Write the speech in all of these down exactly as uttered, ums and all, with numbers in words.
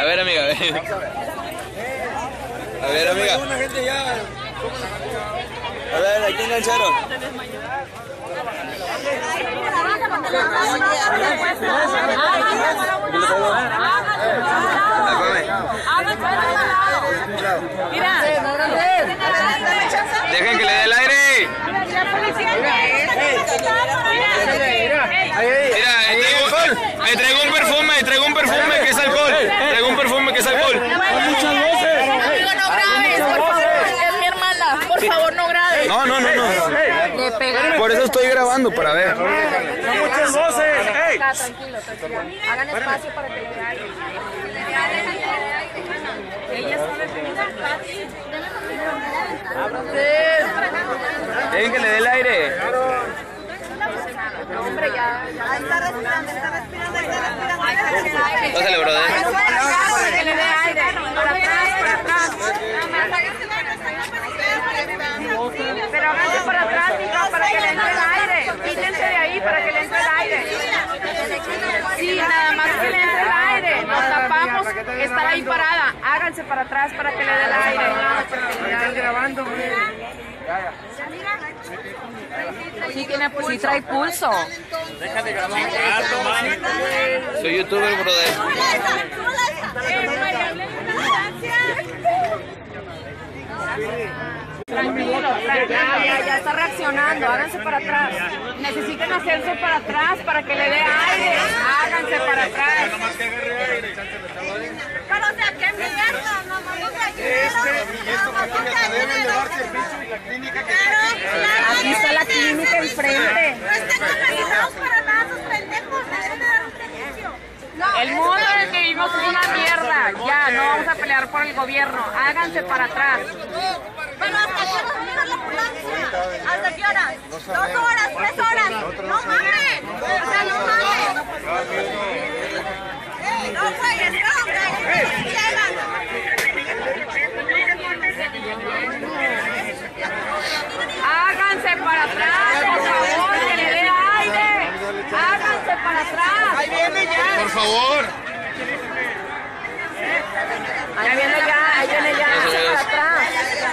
ver, amiga, a ver. A ver, amiga. A ver, aquí engancharon. Mira, dejen que le dé el aire. Mira, me traigo un perfume, me traigo un perfume que es alcohol. Traigo un perfume que es alcohol. Muchas voces. Amigo, no grabes, por favor. Es mi hermana. Por favor, no grabes. No, no, no, no. Le pegaron. Por eso estoy grabando, para ver. Son muchas voces. ¡Ey! Tranquilo, tranquilo. Hagan espacio para que le dé aire. Ella sabe que Dejen que le dé el aire. no, hombre, ya. Ahí está respirando, está respirando, está respirando. Pásale, brother. Que le dé aire. Para atrás, para atrás. Pero háganse para atrás, hija, para que le entre el aire. Quítense de ahí para que le entre el aire. Sí, nada más que le entre el aire. Nos tapamos, estar ahí parada. Háganse para atrás para que le dé el aire. Están grabando. Sí, tiene, pues, sí trae pulso. Déjate grabar. Alto, man. Soy youtuber, brother. Tranquilo, tranquilo. Ya, ya, ya está reaccionando. Háganse para atrás. Necesitan hacerse para atrás para que le dé aire. Háganse para atrás. Pero o sea, qué mierda, mamá, no te Aquí está la clínica enfrente. No están capacitados para nada, esos pendejos, le deben de dar un servicio. El mundo en el que vivimos es una mierda. Ya, no vamos a pelear por el gobierno. Háganse para atrás. Pero ¿hasta qué hora va a llegar la ambulancia? ¿Hasta qué horas? ¿Dos horas? ¿Tres horas? ¡No mames! O sea, no mames. No juegues, no, güey. Háganse para atrás, por favor, que le dé aire. Háganse para atrás. Ahí viene ya. Por favor. Ahí viene ya, ahí viene ya. Háganse para atrás.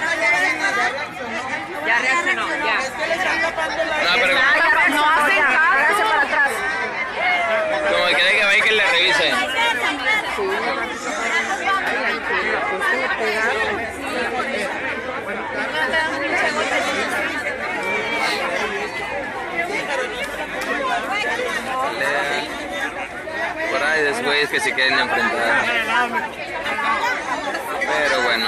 Ya reaccionó, ya. No, pero No hacen caso. Háganse para atrás. como que quiere que vaya y que le revise. Por ahí después que se quieren enfrentar. Pero bueno.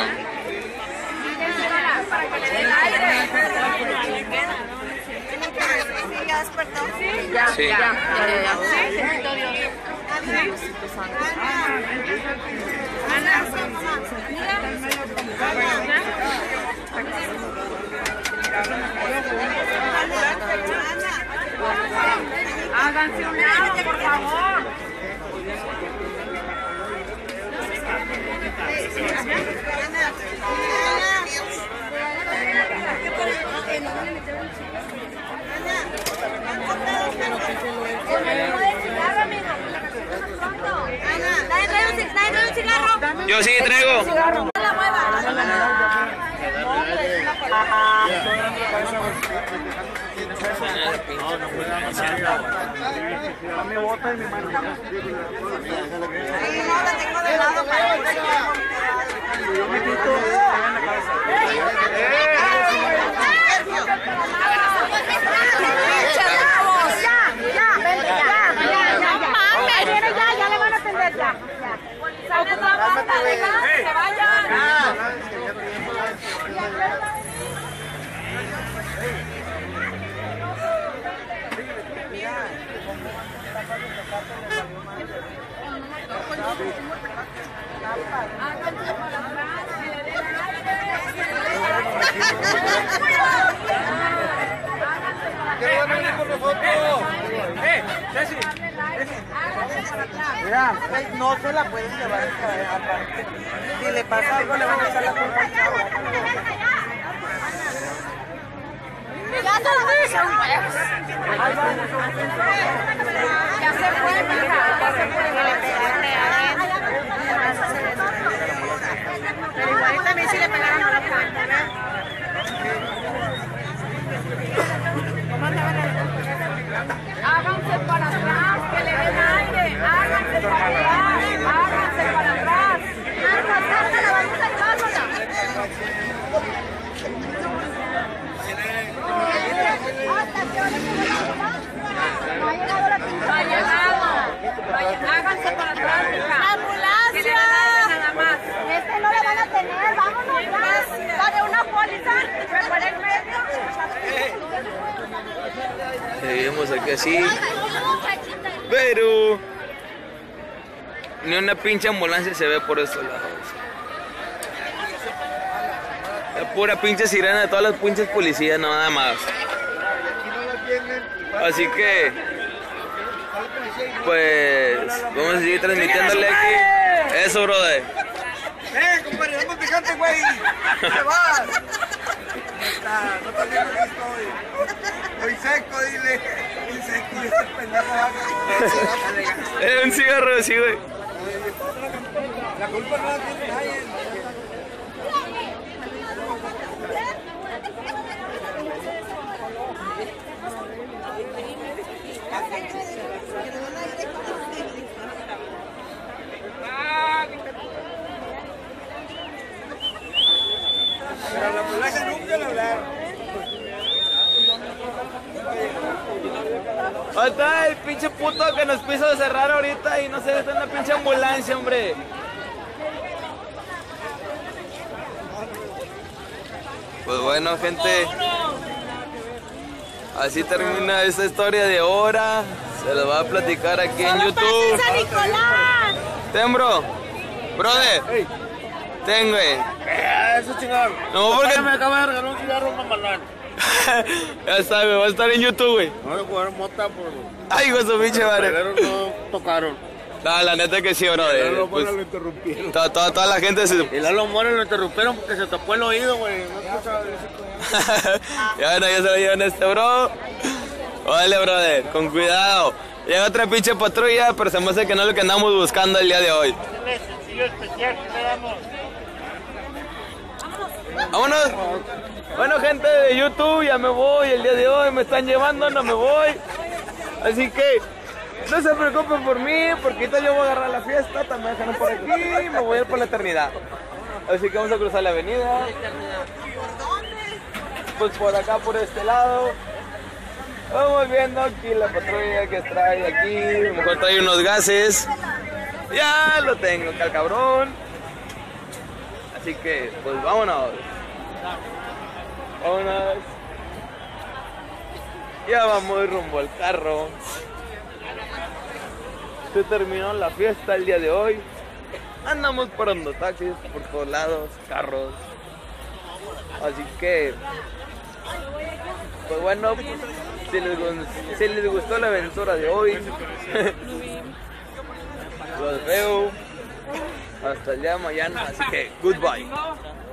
¿Ya despertó? Ya, Sí. ya, ya, ya, ya. Háganse un lado, por favor. Yo sí traigo. Mi bota y mi mano. Yo me quito. Mira, no se la pueden llevar aparte. Si le pasa algo, le van a echar la culpa al chavo. Ya se lo dije. Ya se fue, mija, ya se fue. que sí. Pero ni una pinche ambulancia se ve por estos lados. La pura pinche sirena de todas las pinches policías, nada más. Así que, pues, vamos a seguir transmitiéndole aquí. Eso, brother. ¡Eh, compadre! ¡Vamos picante, güey! ¿Qué vas? No te olvides que estoy. Estoy seco, dile. Estoy seco y este pendejo va a... Es un cigarro así, güey. La culpa no la tiene nadie. Pero la ambulancia nunca le hablaron. ¿Dónde está el pinche puto que nos quiso cerrar ahorita y no sé, está en la pinche ambulancia, hombre? Pues bueno, gente, así termina esta historia de hora. Se lo va a platicar aquí en YouTube. ¡San Nicolás! Ten, bro. Brother. Ten, güey. Eso chingado. No, porque... me acaba de regalar un cigarro mamalán. Ya está, güey. Va a estar en YouTube, güey. No voy a jugar mota por... Ay, hijo de su pinche madre. Pero no tocaron. No, la neta que sí, brother. Lalo Pues, Mora lo interrumpieron. toda, toda, toda la gente se... Y Lalo Mora lo interrumpieron porque se tapó el oído, güey. No escuchaba eso. Ya bueno, ya se lo llevan este, bro. Vale, brother, con cuidado. Llega otra pinche patrulla, pero se me hace que no es lo que andamos buscando el día de hoy. Sencillo especial que le damos. Vámonos. Bueno, gente de YouTube, ya me voy. El día de hoy me están llevando, no me voy. Así que no se preocupen por mí, porque ahorita yo voy a agarrar la fiesta. También dejaron por aquí y me voy a ir por la eternidad. Así que vamos a cruzar la avenida. Pues por acá, por este lado. Vamos viendo aquí la patrulla que trae aquí. A lo mejor trae unos gases. Ya lo tengo acá, cabrón. Así que, pues vámonos. Vámonos. Ya vamos rumbo al carro. Se terminó la fiesta el día de hoy. Andamos parando taxis por todos lados, carros. Así que, pues bueno, si les, si les gustó la aventura de hoy, los veo hasta el día de mañana. Así que, goodbye.